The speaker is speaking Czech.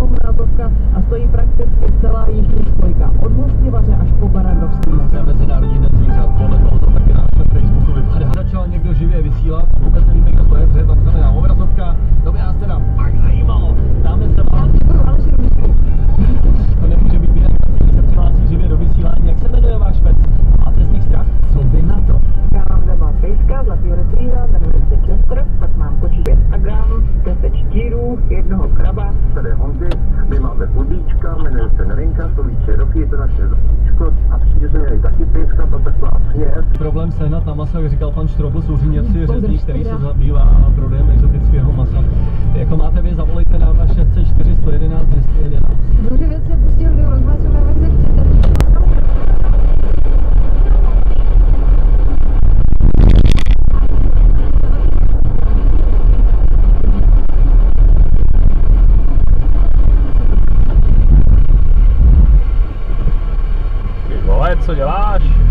Mrazovka a stojí prakticky celá jižní spojka od Hostivaře až po Barandovský most. Mezinárodní den zvířat, podle toho to taky na našem Facebooku vypadá. Začal někdo živě vysílat, vůbec nevíme, kdo to je, protože tam znamená obrazovka. To by nás teda fakt zajímalo. Dáme se vás. To nemůže být jinak, když se přihlásí živě do vysílání. Jak se jmenuje váš pes? Máte z nich strach? Co vy na to? Já mám doma pejska, zlatý retriever, jmenuje se Chester, pak mám kočí 5 agam, 10 čtírů, jednoho kraba. Tady je Honzi, my máme pudíčka, jmenuje se Nelinka, stojí 3 roky, je to naše zvíčko a přijde se měli taky pejska, to taková směs. Problém sehnat na maso, jak říkal pan Štrobl, jsou Říněvci řezník, který se zabývá prodejem exotického masa. Jako máte vy, zavolejte nám na 604 111 211. Dvořivec se pustil do rozhlasové verze, chcete? Ty vole, co děláš?